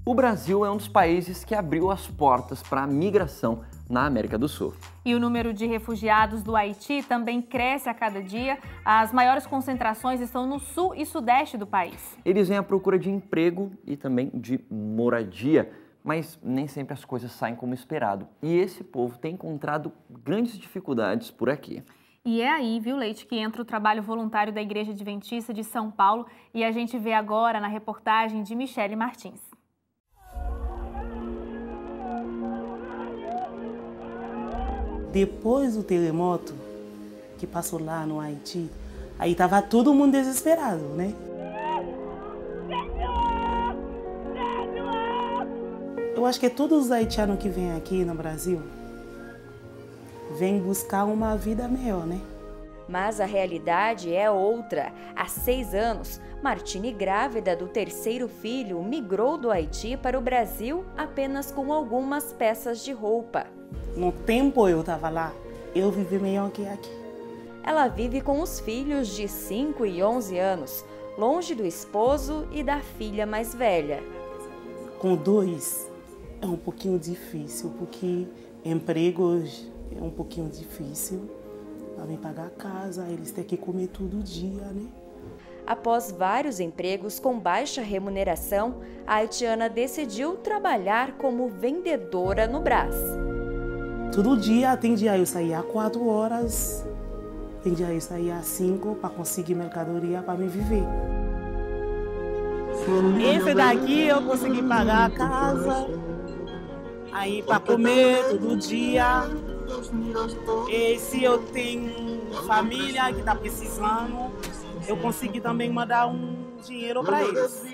O Brasil é um dos países que abriu as portas para a migração na América do Sul. E o número de refugiados do Haiti também cresce a cada dia. As maiores concentrações estão no sul e sudeste do país. Eles vêm à procura de emprego e também de moradia, mas nem sempre as coisas saem como esperado. E esse povo tem encontrado grandes dificuldades por aqui. E é aí, viu, Leite, que entra o trabalho voluntário da Igreja Adventista de São Paulo. E a gente vê agora na reportagem de Michele Martins. Depois do terremoto que passou lá no Haiti, aí tava todo mundo desesperado, né? Eu acho que todos os haitianos que vêm aqui no Brasil vêm buscar uma vida melhor, né? Mas a realidade é outra. Há 6 anos, Martine, grávida do 3º filho, migrou do Haiti para o Brasil apenas com algumas peças de roupa. No tempo eu estava lá, eu vivi melhor que aqui. Ela vive com os filhos de 5 e 11 anos, longe do esposo e da filha mais velha. Com 2 é um pouquinho difícil, porque emprego hoje é um pouquinho difícil. Para me pagar a casa, eles têm que comer todo dia, né? Após vários empregos com baixa remuneração, a haitiana decidiu trabalhar como vendedora no Brás. Todo dia, tem dia eu saía às 4 horas, tem dia eu saía às 5 para conseguir mercadoria para me viver. Esse daqui eu consegui pagar a casa, aí para comer todo dia. E se eu tenho família que está precisando, eu consegui também mandar um dinheiro para eles.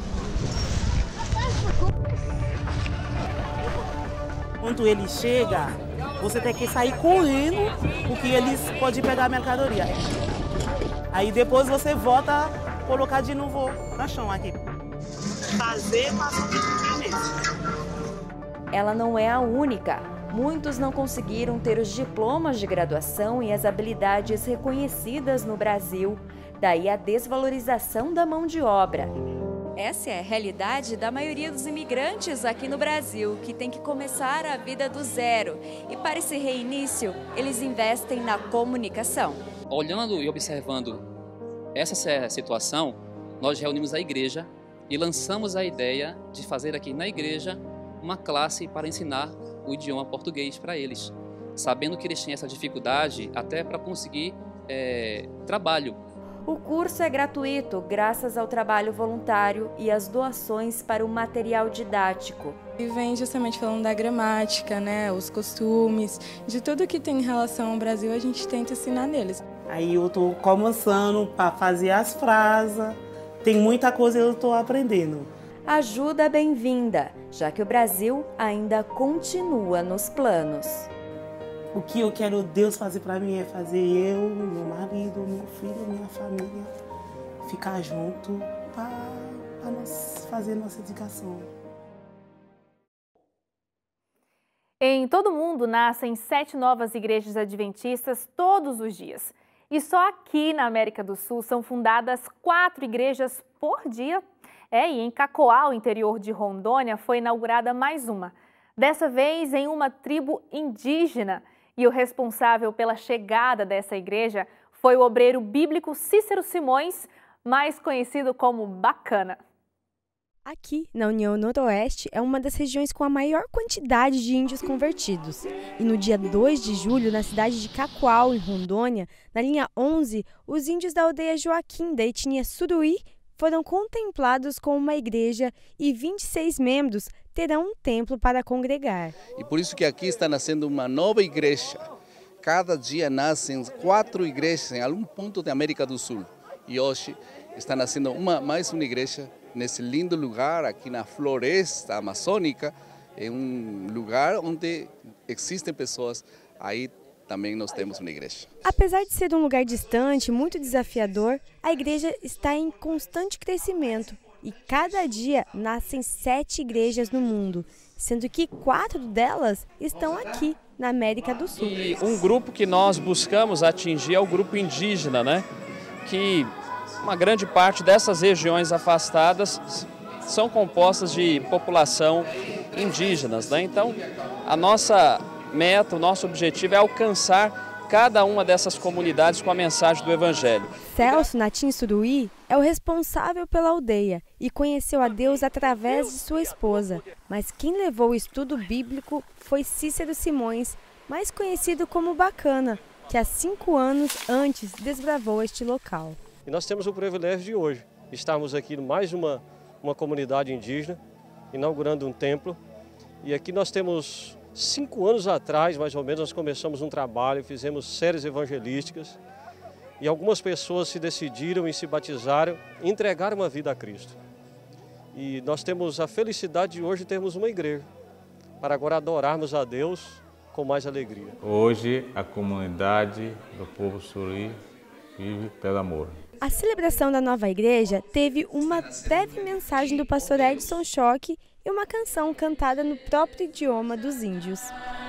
Quando ele chega, você tem que sair correndo, porque eles podem pegar a mercadoria. Aí depois você volta a colocar de novo no chão aqui. Fazer para sobreviver mesmo. Ela não é a única. Muitos não conseguiram ter os diplomas de graduação e as habilidades reconhecidas no Brasil. Daí a desvalorização da mão de obra. Essa é a realidade da maioria dos imigrantes aqui no Brasil, que tem que começar a vida do zero. E para esse reinício, eles investem na comunicação. Olhando e observando essa situação, nós reunimos a igreja e lançamos a ideia de fazer aqui na igreja uma classe para ensinar o idioma português para eles, sabendo que eles têm essa dificuldade até para conseguir trabalho. O curso é gratuito graças ao trabalho voluntário e às doações para o material didático. E vem justamente falando da gramática, né, os costumes, de tudo que tem em relação ao Brasil, a gente tenta ensinar neles. Aí eu estou começando para fazer as frases, tem muita coisa que eu estou aprendendo. Ajuda bem-vinda, já que o Brasil ainda continua nos planos. O que eu quero Deus fazer para mim é fazer eu, meu marido, meu filho, minha família, ficar junto para nós fazer nossa educação. Em todo o mundo nascem 7 novas igrejas adventistas todos os dias. E só aqui na América do Sul são fundadas 4 igrejas por dia. E em Cacoal, interior de Rondônia, foi inaugurada mais uma. Dessa vez em uma tribo indígena. E o responsável pela chegada dessa igreja foi o obreiro bíblico Cícero Simões, mais conhecido como Bacana. Aqui, na União Noroeste, é uma das regiões com a maior quantidade de índios convertidos. E no dia 2 de julho, na cidade de Cacoal, em Rondônia, na linha 11, os índios da aldeia Joaquim, da etnia Suruí, foram contemplados com uma igreja e 26 membros terão um templo para congregar. E por isso que aqui está nascendo uma nova igreja. Cada dia nascem 4 igrejas em algum ponto da América do Sul. E hoje está nascendo mais uma igreja nesse lindo lugar, aqui na floresta amazônica. É um lugar onde existem pessoas. Aí também nós temos uma igreja. Apesar de ser um lugar distante, muito desafiador, a igreja está em constante crescimento. E cada dia nascem 7 igrejas no mundo, sendo que 4 delas estão aqui, na América do Sul. E um grupo que nós buscamos atingir é o grupo indígena, né? Que uma grande parte dessas regiões afastadas são compostas de população indígenas, né? Então, a nossa meta, o nosso objetivo é alcançar cada uma dessas comunidades com a mensagem do Evangelho. Celso Natim Suruí é o responsável pela aldeia e conheceu a Deus através de sua esposa. Mas quem levou o estudo bíblico foi Cícero Simões, mais conhecido como Bacana, que há 5 anos antes desbravou este local. E nós temos o privilégio de hoje estarmos aqui em mais uma comunidade indígena, inaugurando um templo. E aqui nós temos 5 anos atrás, mais ou menos, nós começamos um trabalho, fizemos séries evangelísticas e algumas pessoas se decidiram e se batizaram, entregaram a vida a Cristo. E nós temos a felicidade de hoje termos uma igreja, para agora adorarmos a Deus com mais alegria. Hoje a comunidade do povo Suruí vive pelo amor. A celebração da nova igreja teve uma breve mensagem do pastor Edson Choque e uma canção cantada no próprio idioma dos índios.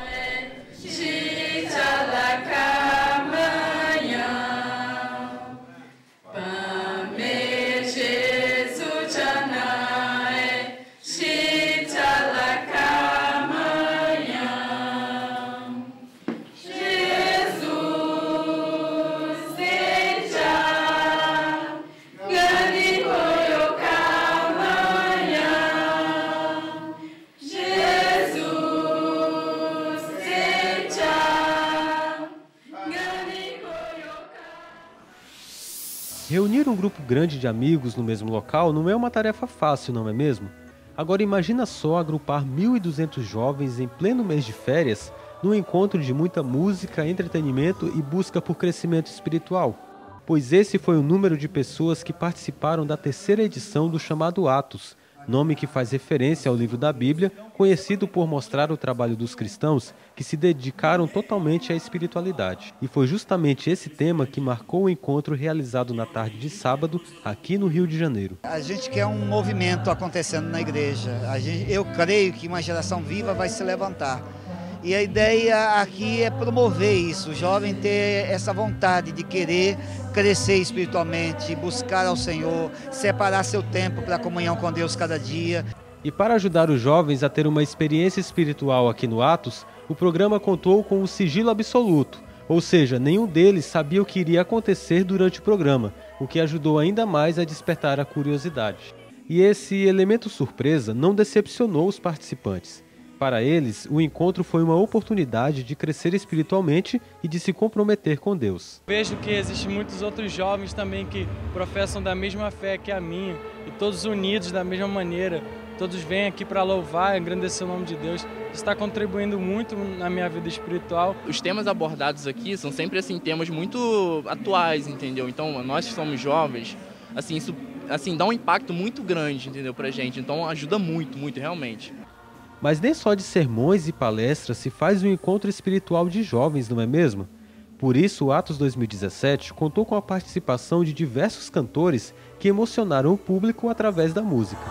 Reunir um grupo grande de amigos no mesmo local não é uma tarefa fácil, não é mesmo? Agora imagina só agrupar 1.200 jovens em pleno mês de férias num encontro de muita música, entretenimento e busca por crescimento espiritual. Pois esse foi o número de pessoas que participaram da 3ª edição do chamado Atos, nome que faz referência ao livro da Bíblia, conhecido por mostrar o trabalho dos cristãos que se dedicaram totalmente à espiritualidade. E foi justamente esse tema que marcou o encontro realizado na tarde de sábado, aqui no Rio de Janeiro. A gente quer um movimento acontecendo na igreja. Eu creio que uma geração viva vai se levantar. E a ideia aqui é promover isso, o jovem ter essa vontade de querer crescer espiritualmente, buscar ao Senhor, separar seu tempo para a comunhão com Deus cada dia. E para ajudar os jovens a ter uma experiência espiritual aqui no Atos, o programa contou com o sigilo absoluto, ou seja, nenhum deles sabia o que iria acontecer durante o programa, o que ajudou ainda mais a despertar a curiosidade. E esse elemento surpresa não decepcionou os participantes. Para eles, o encontro foi uma oportunidade de crescer espiritualmente e de se comprometer com Deus. Vejo que existem muitos outros jovens também que professam da mesma fé que a minha, e todos unidos da mesma maneira. Todos vêm aqui para louvar e engrandecer o nome de Deus. Isso está contribuindo muito na minha vida espiritual. Os temas abordados aqui são sempre assim, temas muito atuais, entendeu? Então, nós que somos jovens, assim, isso dá um impacto muito grande, entendeu, pra gente. Então, ajuda muito, muito, realmente. Mas nem só de sermões e palestras se faz um encontro espiritual de jovens, não é mesmo? Por isso, o Atos 2017 contou com a participação de diversos cantores que emocionaram o público através da música.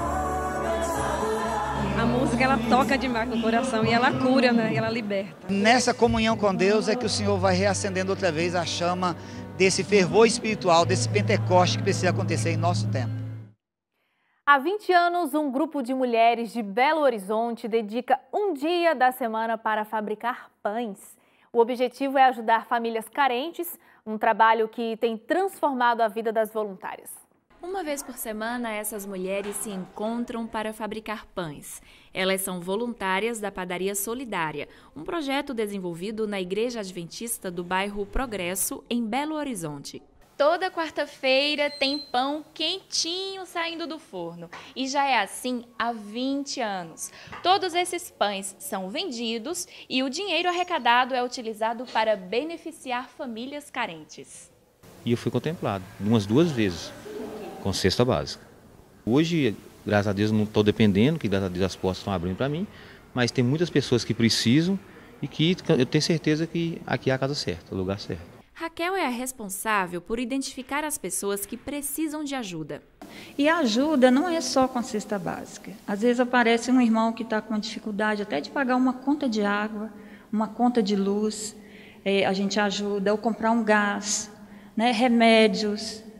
A música, ela toca demais no coração e ela cura, né? E ela liberta. Nessa comunhão com Deus é que o Senhor vai reacendendo outra vez a chama desse fervor espiritual, desse Pentecoste que precisa acontecer em nosso tempo. Há 20 anos, um grupo de mulheres de Belo Horizonte dedica um dia da semana para fabricar pães. O objetivo é ajudar famílias carentes, um trabalho que tem transformado a vida das voluntárias. Uma vez por semana, essas mulheres se encontram para fabricar pães. Elas são voluntárias da Padaria Solidária, um projeto desenvolvido na Igreja Adventista do bairro Progresso, em Belo Horizonte. Toda quarta-feira tem pão quentinho saindo do forno e já é assim há 20 anos. Todos esses pães são vendidos e o dinheiro arrecadado é utilizado para beneficiar famílias carentes. E eu fui contemplado umas 2 vezes com cesta básica. Hoje, graças a Deus, não estou dependendo, que graças a Deus as portas estão abrindo para mim, mas tem muitas pessoas que precisam e que eu tenho certeza que aqui é a casa certa, o lugar certo. Raquel é a responsável por identificar as pessoas que precisam de ajuda. E a ajuda não é só com a cesta básica. Às vezes aparece um irmão que está com dificuldade até de pagar uma conta de água, uma conta de luz. A gente ajuda, ou comprar um gás, né, remédios,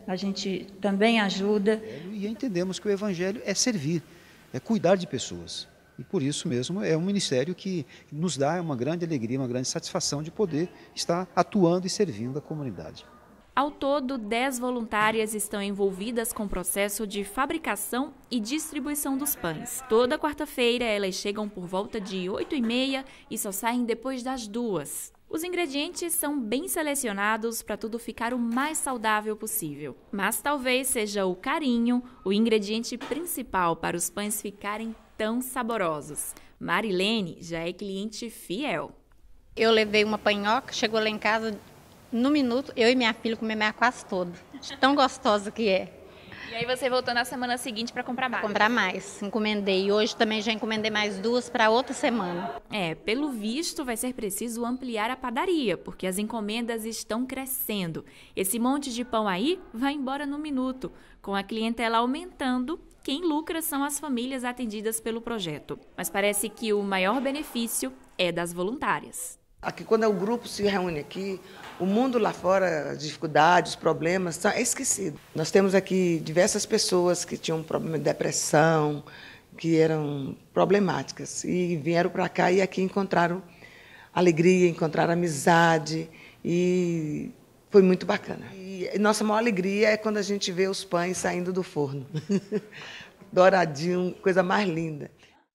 a gente também ajuda. E entendemos que o Evangelho é servir, é cuidar de pessoas. E por isso mesmo é um ministério que nos dá uma grande alegria, uma grande satisfação de poder estar atuando e servindo a comunidade. Ao todo, 10 voluntárias estão envolvidas com o processo de fabricação e distribuição dos pães. Toda quarta-feira, elas chegam por volta de 8h30 e só saem depois das 2h. Os ingredientes são bem selecionados para tudo ficar o mais saudável possível. Mas talvez seja o carinho o ingrediente principal para os pães ficarem tão saborosos. Marilene já é cliente fiel. Eu levei uma panhoca, chegou lá em casa, no minuto, eu e minha filha comemos quase todo. De tão gostosa que é. E aí você voltou na semana seguinte para comprar mais? Comprar mais, encomendei. Hoje também já encomendei mais 2 para outra semana. Pelo visto vai ser preciso ampliar a padaria, porque as encomendas estão crescendo. Esse monte de pão aí vai embora no minuto. Com a clientela aumentando, quem lucra são as famílias atendidas pelo projeto. Mas parece que o maior benefício é das voluntárias. Aqui, quando o grupo se reúne aqui, o mundo lá fora, as dificuldades, os problemas, é esquecido. Nós temos aqui diversas pessoas que tinham problema de depressão, que eram problemáticas, e vieram para cá e aqui encontraram alegria, encontraram amizade, e foi muito bacana. E nossa maior alegria é quando a gente vê os pães saindo do forno. Douradinho, coisa mais linda.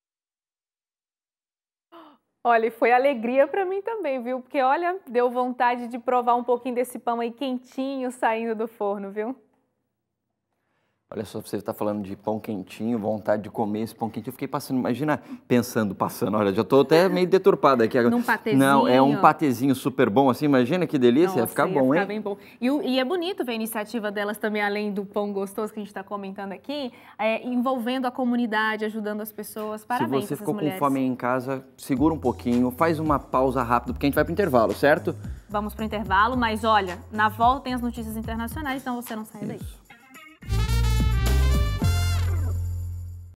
Olha, e foi alegria para mim também, viu? Porque, olha, deu vontade de provar um pouquinho desse pão aí quentinho saindo do forno, viu? Olha só, você está falando de pão quentinho, vontade de comer esse pão quentinho. Eu fiquei passando, imagina, passando. Olha, já estou até meio deturpada aqui agora. Num patezinho. Não, é um patezinho super bom assim, imagina que delícia. Nossa, ia ficar bom, hein? Bem bom. E é bonito ver a iniciativa delas também, além do pão gostoso que a gente está comentando aqui, envolvendo a comunidade, ajudando as pessoas. Parabéns. Se você ficou com fome aí em casa, segura um pouquinho, faz uma pausa rápida, porque a gente vai para o intervalo, certo? Vamos para o intervalo, mas olha, na volta tem as notícias internacionais, então você não sai daí.